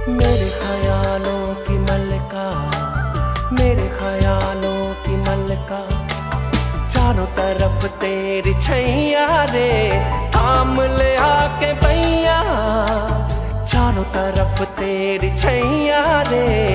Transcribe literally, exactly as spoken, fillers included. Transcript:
मेरे ख्यालों की मलका, मेरे ख्यालों की मलका, चारों तरफ तेरी छैया रे, थाम ले आके पैया, चारों तरफ तेरी छैया रे,